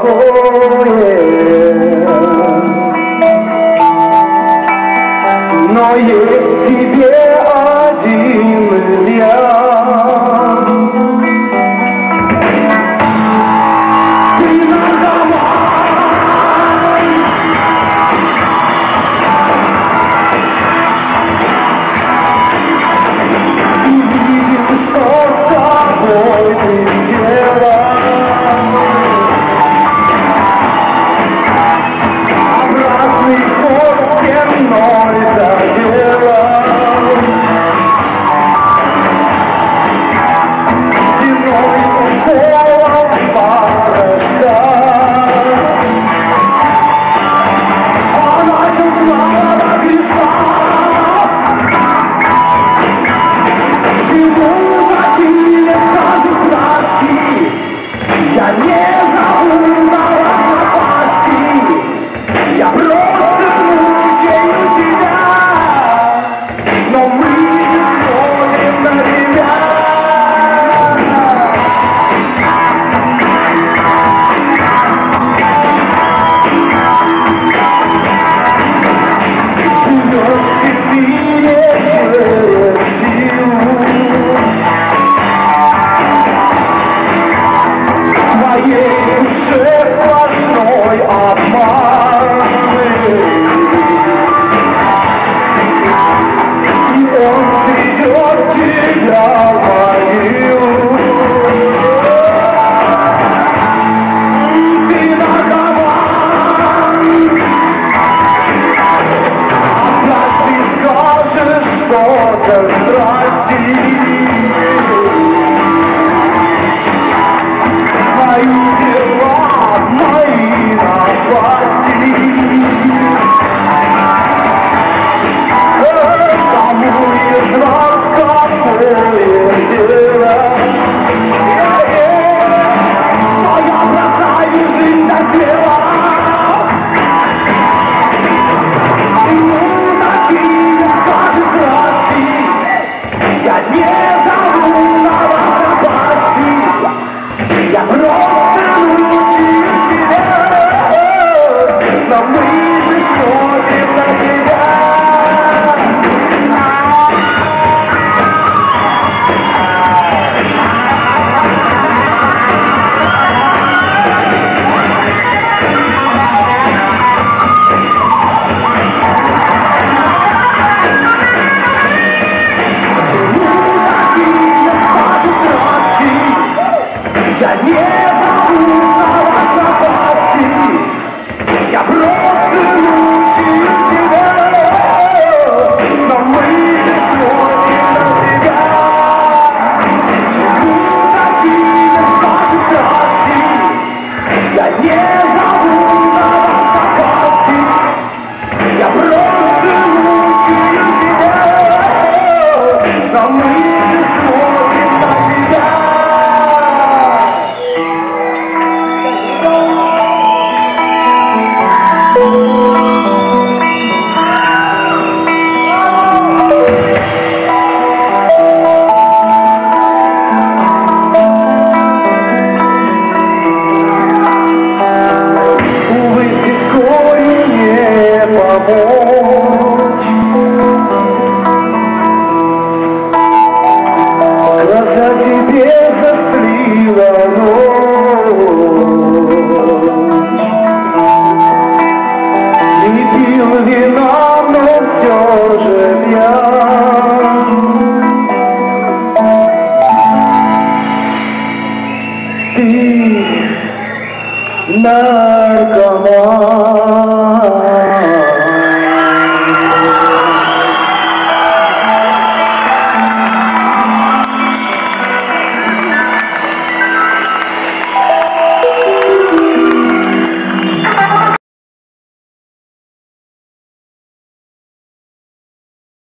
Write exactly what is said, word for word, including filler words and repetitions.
покое. Но есть в тебе один изъян. Ты наркоман. И видишь, что с собой ты сделал. Обратный ход стеной заделал. Стеной уколов порождал. А начал слава греха. Чему такие даже страсти? Я не забыл вас напасти. Я просто мучаю тебя, но мы не смотрим на тебя. Живешь ты в мире через силу. В твоей душе сплошной обман. И он сведет тебя в могилу. Ты наркоман. Опять ты скажешь что-то здрасте. Мои дела, мои напасти. Кому из нас какое дело? Что я бросаю жизнь до тела? Ему такие скажет здрасте. Я не забыл на вас напасти. Я просто мучаю тебя, но мы не смотрим на тебя. Я не забыл на вас напасти. Я просто мучаю тебя, но мы не смотрим на тебя. Чему такие скажут здрасте? Я не